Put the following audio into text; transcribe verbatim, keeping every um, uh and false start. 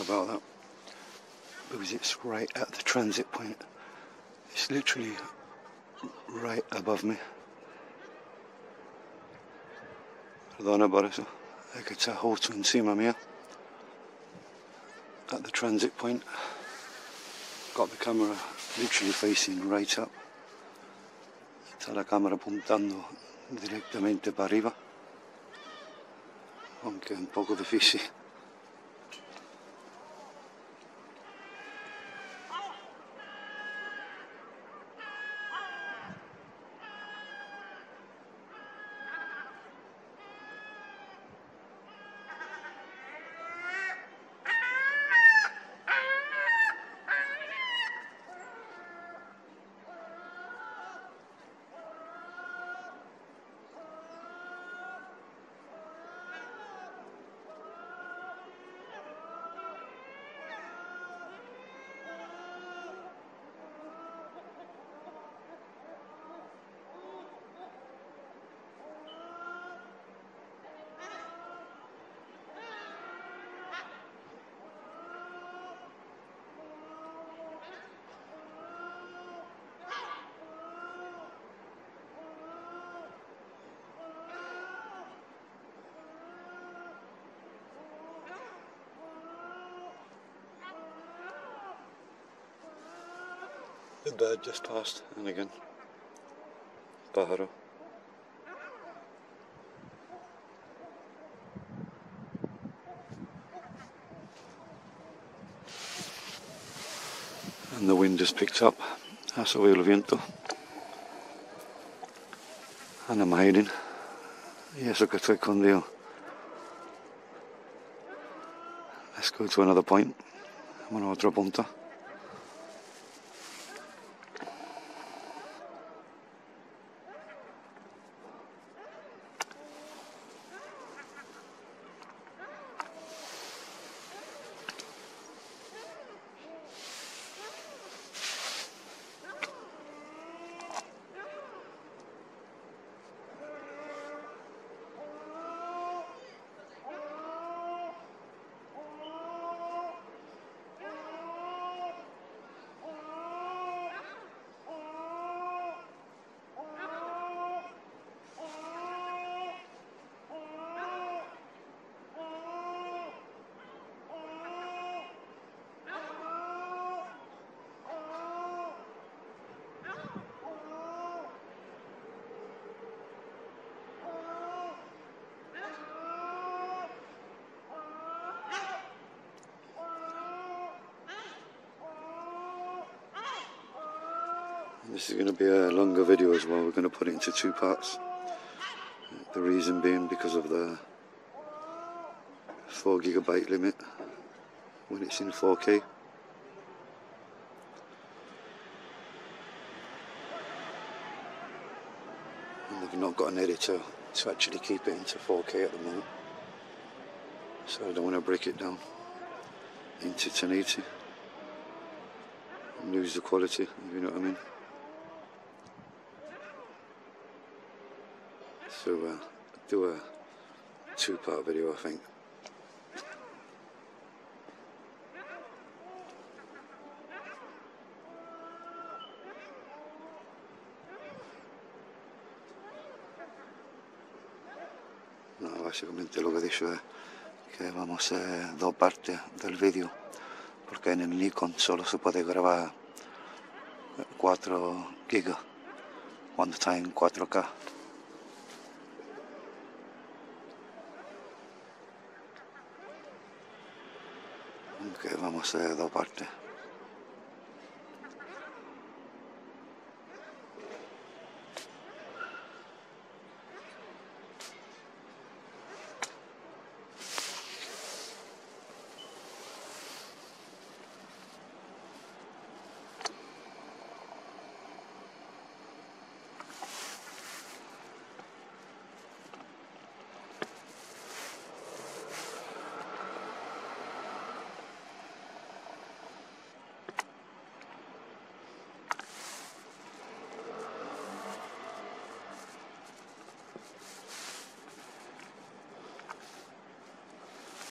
about that, because it's right at the transit point. It's literally right above me. Perdona por eso, è che c'è auto encima mia. At the transit point. Got the camera literally facing right up. C'è la camera puntando direttamente per arriba. Anche un poco difficile. The bird just passed, and again, pájaro. And the wind just picked up. Ha subido el viento. And I'm hiding. Y eso que estoy escondido. Let's go to another point. Vámonos a otro punto. This is going to be a longer video as well. We're going to put it into two parts. The reason being because of the four gigabyte limit when it's in four K. And they've not got an editor to actually keep it into four K at the moment. So I don't want to break it down into ten eighty and lose the quality, if you know what I mean. So uh, do a two-part video, I think. No, básicamente lo que he dicho es que vamos a hacer dos partes del vídeo, porque en el Nikon solo se puede grabar cuatro gigas cuando está en cuatro K. Que vamos a hacer dos partes.